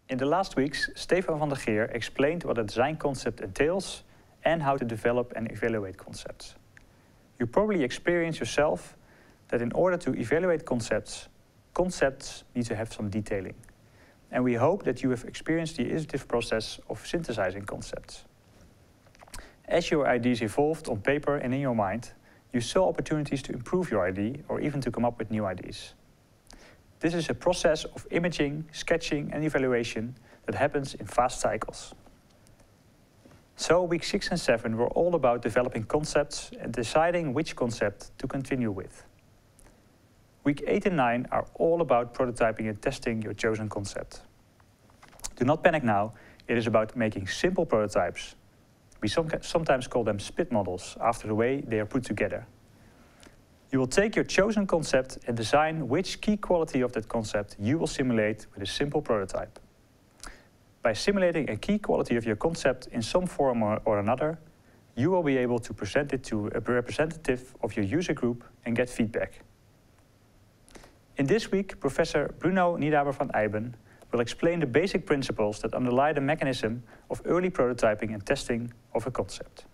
In the last weeks, Stefan van der Geer explained what a design concept entails and how to develop and evaluate concepts. You probably experience yourself that in order to evaluate concepts need to have some detailing. And we hope that you have experienced the iterative process of synthesizing concepts. As your ideas evolved on paper and in your mind, you saw opportunities to improve your idea or even to come up with new ideas. This is a process of imaging, sketching and evaluation that happens in fast cycles. So week 6 and 7 were all about developing concepts and deciding which concept to continue with. Week 8 and 9 are all about prototyping and testing your chosen concept. Do not panic now, it is about making simple prototypes. We sometimes call them spit models after the way they are put together. You will take your chosen concept and design which key quality of that concept you will simulate with a simple prototype. By simulating a key quality of your concept in some form or another, you will be able to present it to a representative of your user group and get feedback. In this week, Professor Bruno Niedaber van Eyben will explain the basic principles that underlie the mechanism of early prototyping and testing of a concept.